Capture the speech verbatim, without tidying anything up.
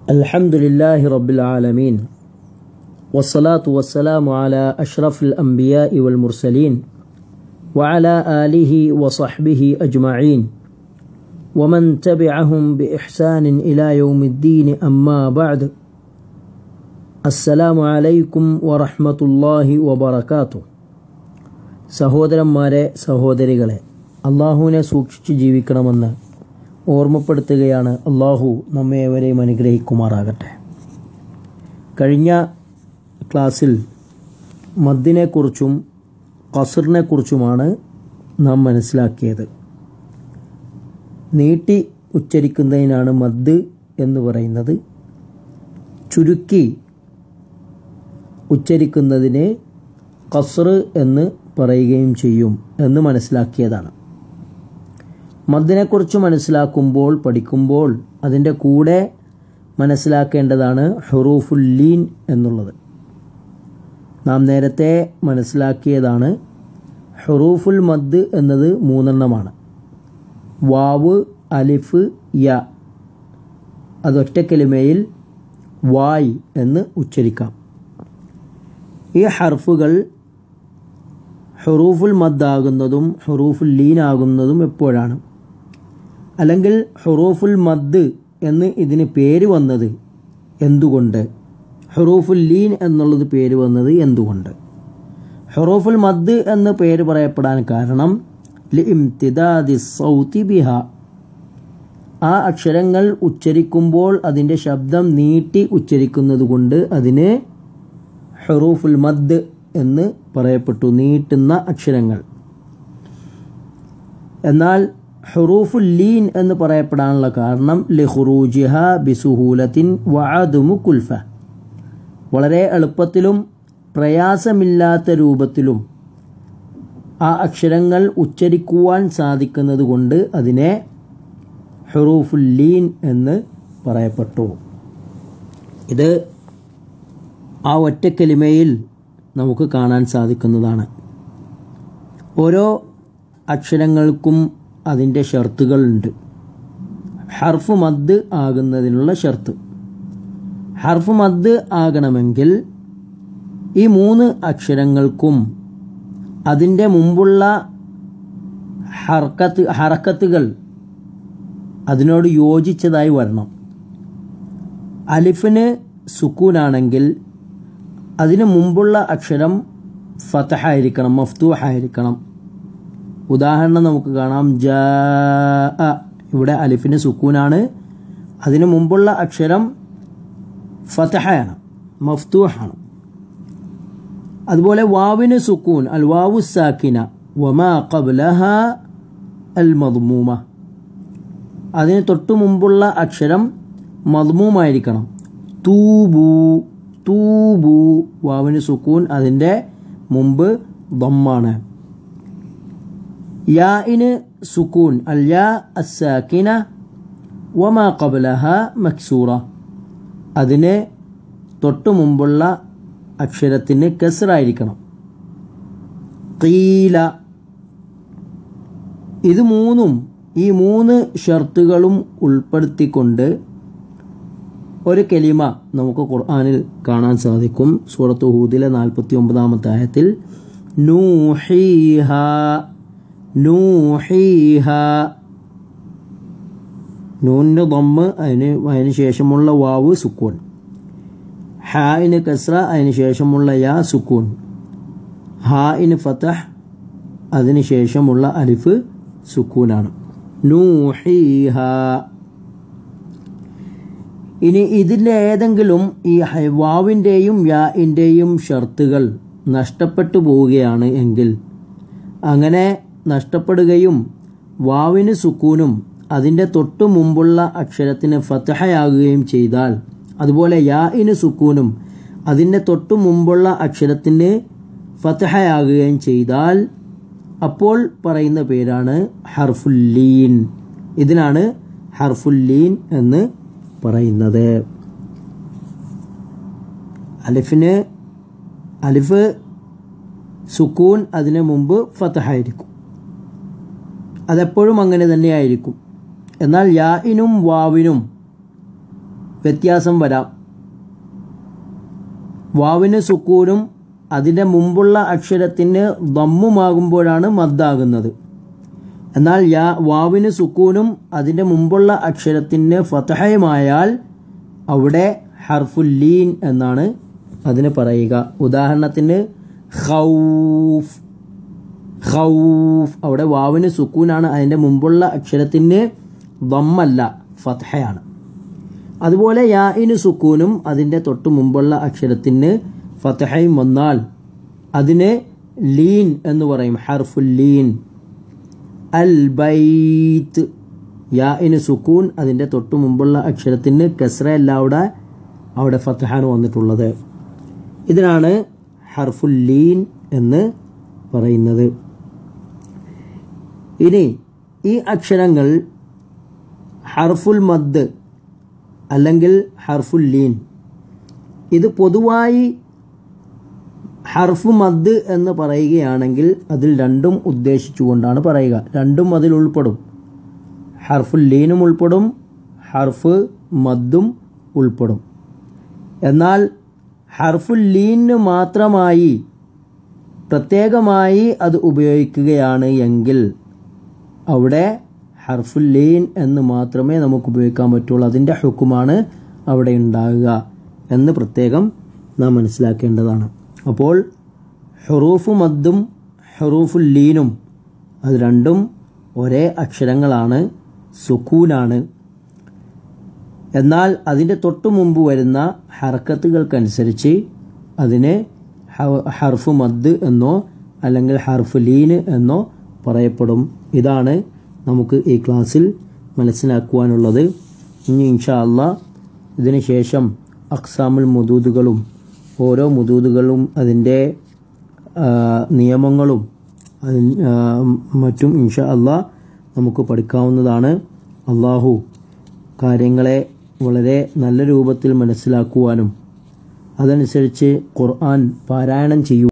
الحمد لله رب العالمين والصلاة والسلام على أشرف الأنبياء والمرسلين وعلى آله وصحبه أجمعين ومن تبعهم بإحسان إلى يوم الدين أما بعد السلام عليكم ورحمة الله وبركاته സഹോദരന്മാരെ സഹോദരികളെ അല്ലാഹുവിനെ സൂക്ഷിച്ച് ജീവിക്കണമെന്ന് ഓർമ്മപ്പെടുത്തുകയാണ്. അല്ലാഹു നമ്മെ ഏവരെയും അനുഗ്രഹിക്കുമാറാകട്ടെ. കഴിഞ്ഞ ക്ലാസ്സിൽ മദ്ദിനെക്കുറിച്ചും ഖസ്റിനെക്കുറിച്ചുമാണ് നാം മനസ്സിലാക്കിയത്. നീട്ടി ഉച്ചരിക്കുന്നതിനാണ് മദ് എന്ന് പറയുന്നത്. ചുരുക്കി ഉച്ചരിക്കുന്നതിനെ ഖസ്ർ എന്ന് പറയുകയും ചെയ്യും എന്ന് മനസ്സിലാക്കിയതാണ്. മദ്ദിനെക്കുറിച്ച് മനസ്സിലാക്കുമ്പോൾ പഠിക്കുമ്പോൾ അതിൻ്റെ കൂടെ മനസ്സിലാക്കേണ്ടതാണ് ഹുറൂഫുൽ ലീൻ എന്നുള്ളത്. നാം നേരത്തെ മനസ്സിലാക്കിയതാണ് ഹുറൂഫുൽ മദ് എന്നത് മൂന്നെണ്ണമാണ്. വാവ്, അലിഫ്, യ. അതൊറ്റ കലിമയിൽ വായ് എന്ന് ഉച്ചരിക്കാം. ഈ ഹർഫുകൾ ഹുറൂഫുൽ മദ് ആകുന്നതും ഹുറൂഫുൽ ലീൻ ആകുന്നതും എപ്പോഴാണ്? അല്ലെങ്കിൽ ഹുറൂഫുൽ മദ് എന്ന് ഇതിന് പേര് വന്നത് എന്തുകൊണ്ട്? ഹുറൂഫുൽ ലീൻ എന്നുള്ളത് പേര് വന്നത് എന്തുകൊണ്ട്? ഹുറൂഫുൽ മദ് എന്ന് പേര് പറയപ്പെടാൻ കാരണം ലിഇംതിദാദി സൗതി ബിഹ, ആ അക്ഷരങ്ങൾ ഉച്ചരിക്കുമ്പോൾ അതിൻ്റെ ശബ്ദം നീട്ടി ഉച്ചരിക്കുന്നത് കൊണ്ട് അതിന് ഹുറൂഫുൽ മദ് എന്ന് പറയപ്പെട്ടു, നീട്ടുന്ന അക്ഷരങ്ങൾ. എന്നാൽ ഹുറൂഫുൽ ലീൻ എന്ന് പറയപ്പെടാനുള്ള കാരണം ലിഖുറൂജിഹ ബിസുഹൂലത്തിൻ വഅദമു കുൽഫ, വളരെ എളുപ്പത്തിലും പ്രയാസമില്ലാത്ത രൂപത്തിലും ആ അക്ഷരങ്ങൾ ഉച്ചരിക്കുവാൻ സാധിക്കുന്നത് കൊണ്ട് അതിനെ ഹുറൂഫുൽ ലീൻ എന്ന് പറയപ്പെട്ടു. ഇത് ആ ഒറ്റ കലിമയിൽ നമുക്ക് കാണാൻ സാധിക്കുന്നതാണ്. ഓരോ അക്ഷരങ്ങൾക്കും അതിൻ്റെ ഷർത്തുകളുണ്ട്. ഹർഫ് മദ് ആകുന്നതിനുള്ള ഷർത്ത്. ഹർഫ് മദ് ആകണമെങ്കിൽ ഈ മൂന്ന് അക്ഷരങ്ങൾക്കും അതിൻ്റെ മുമ്പുള്ള ഹർക്കത്ത് ഹറക്കത്തുകൾ അതിനോട് യോജിച്ചതായി വരണം. അലിഫിന് സുക്കൂനാണെങ്കിൽ അതിന് മുമ്പുള്ള അക്ഷരം ഫതഹായിരിക്കണം, മഫ്തൂഹായിരിക്കണം. ഉദാഹരണം നമുക്ക് കാണാം, ജാ. ഇവിടെ അലിഫിന് സുക്കൂനാണ്, അതിന് മുമ്പുള്ള അക്ഷരം ഫതഹയാണ്, മഫ്തൂഹാണ്. അതുപോലെ വാവിന് സുക്കൂൻ, അൽ വാവു സാക്കിന വമാ ഖബ്ലഹ അൽ മദ്മൂമ, അതിന് തൊട്ടു മുമ്പുള്ള അക്ഷരം മദ്മൂമായിരിക്കണം. തൂബു, തൂബു, വാവിന് സുക്കൂൻ, അതിൻ്റെ മുമ്പ് ദമ്മാണ്. യാഇന് സുക്കൂൻ, അൽ യാ അസ്സാക്കിന വമാ ഖബ്ലഹ മക്സൂറ, അതിന് തൊട്ടു മുമ്പുള്ള അക്ഷരത്തിന് കസ്റായിരിക്കണം. ഖീല, ഇത് മൂന്നും ഈ മൂന്ന് ഷർത്തുകളും ഉൾപ്പെടുത്തിക്കൊണ്ട് ഒരു കലിമ നമുക്ക് ഖുർആനിൽ കാണാൻ സാധിക്കും. സൂറത്ത് ഹൂദിലെ നാൽപ്പത്തി ഒമ്പതാമത്തെ ആയത്തിൽ നൂഹീഹ, നൂഹീഹ, നൂനിന് ദമ്മ്, അതിന് അതിന് ശേഷമുള്ള വാവ് സുക്കൂൻ. ഹാഇന് കസ്ര, അതിന് ശേഷമുള്ള യാ സുക്കൂൻ. ഹാഇന് ഫതഹ്, അതിന് ശേഷമുള്ള അലിഫ് സുക്കൂനാണ്. നൂഹീഹ. ഇനി ഇതിൻ്റെ ഏതെങ്കിലും ഈ വാവിൻ്റെയും യാഇൻ്റെയും ഷർത്തുകൾ നഷ്ടപ്പെട്ടു പോവുകയാണ് എങ്കിൽ, അങ്ങനെ നഷ്ടപ്പെടുകയും വാവിന് സുക്കൂനും അതിൻ്റെ തൊട്ടു മുമ്പുള്ള അക്ഷരത്തിന് ഫതഹയാകുകയും ചെയ്താൽ, അതുപോലെ യാഇന് സുക്കൂനും അതിൻ്റെ തൊട്ടു മുമ്പുള്ള അക്ഷരത്തിന് ഫതഹയാകുകയും ചെയ്താൽ അപ്പോൾ പറയുന്ന പേരാണ് ഹർഫുൽ ലീൻ. ഇതിനാണ് ഹർഫുൽ ലീൻ എന്ന് പറയുന്നത്. അലിഫിന് അലിഫ് സുക്കൂൻ, അതിന് മുമ്പ് ഫതഹായിരിക്കും, അതെപ്പോഴും അങ്ങനെ തന്നെയായിരിക്കും. എന്നാൽ യാഇനും വാവിനും വ്യത്യാസം വരാം. വാവിന് സുക്കൂനും അതിൻ്റെ മുമ്പുള്ള അക്ഷരത്തിന് ദമ്മുമാകുമ്പോഴാണ് മദ്ദാകുന്നത്. എന്നാൽ യാ വാവിന് സുക്കൂനും അതിൻ്റെ മുമ്പുള്ള അക്ഷരത്തിന് ഫതഹയുമായാൽ അവിടെ ഹർഫുൽ ലീൻ എന്നാണ് അതിന് പറയുക. ഉദാഹരണത്തിന് ഖൗഫ്, ഖൗഫ് അവിടെ വാവിന് സുക്കൂനാണ്, അതിൻ്റെ മുമ്പുള്ള അക്ഷരത്തിന് ദമ്മല്ല, ഫതഹയാണ്. അതുപോലെ യാഇന് സുക്കൂനും അതിൻ്റെ തൊട്ട് മുമ്പുള്ള അക്ഷരത്തിന് ഫതഹയും വന്നാൽ അതിന് ലീൻ എന്ന് പറയും, ഹർഫുൽ ലീൻ. അൽ ബൈത്ത് യാഇന് സുക്കൂൻ അതിൻ്റെ തൊട്ട് മുമ്പുള്ള അക്ഷരത്തിന് കസ്റയല്ല, അവിടെ അവിടെ ഫതഹാണ് വന്നിട്ടുള്ളത്. ഇതിനാണ് ഹർഫുൽ ലീൻ എന്ന് പറയുന്നത്. ഇനി ഈ അക്ഷരങ്ങൾ ഹർഫുൽ മദ് അല്ലെങ്കിൽ ഹർഫുൽ ലീൻ, ഇത് പൊതുവായി ഹർഫ് മദ് എന്ന് പറയുകയാണെങ്കിൽ അതിൽ രണ്ടും ഉദ്ദേശിച്ചുകൊണ്ടാണ് പറയുക. രണ്ടും അതിൽ ഉൾപ്പെടും. ഹർഫുൽ ലീനും ഉൾപ്പെടും, ഹർഫ് മദ്ദും ഉൾപ്പെടും. എന്നാൽ ഹർഫുൽ ലീനിന് മാത്രമായി പ്രത്യേകമായി അത് ഉപയോഗിക്കുകയാണ് എങ്കിൽ അവിടെ ഹർഫുൽ ലീൻ എന്ന് മാത്രമേ നമുക്ക് ഉപയോഗിക്കാൻ പറ്റുള്ളൂ. അതിൻ്റെ ഹുക്കുമാണ് അവിടെ ഉണ്ടാകുക എന്ന് പ്രത്യേകം നാം മനസ്സിലാക്കേണ്ടതാണ്. അപ്പോൾ ഹുറൂഫ് മദ്ദും ഹുറൂഫുൽ ലീനും അത് രണ്ടും ഒരേ അക്ഷരങ്ങളാണ്, സുക്കൂനാണ്. എന്നാൽ അതിൻ്റെ തൊട്ടു മുമ്പ് വരുന്ന ഹർക്കത്തുകൾക്കനുസരിച്ച് അതിനെ ഹർഫ് മദ് എന്നോ അല്ലെങ്കിൽ ഹർഫ് ലീന് എന്നോ പറയപ്പെടും. ഇതാണ് നമുക്ക് ഈ ക്ലാസ്സിൽ മനസ്സിലാക്കുവാനുള്ളത്. ഇനി ഇൻഷാ അല്ലാഹ് ഇതിന് ശേഷം അഖ്സാമുൽ മുദൂദുകളും ഓരോ മുദൂദുകളും അതിൻ്റെ നിയമങ്ങളും മറ്റും ഇൻഷാ അല്ലാഹ് നമുക്ക് പഠിക്കാവുന്നതാണ്. അള്ളാഹു കാര്യങ്ങളെ വളരെ നല്ല രൂപത്തിൽ മനസ്സിലാക്കുവാനും അതനുസരിച്ച് ഖുർആൻ പാരായണം ചെയ്യുവാനും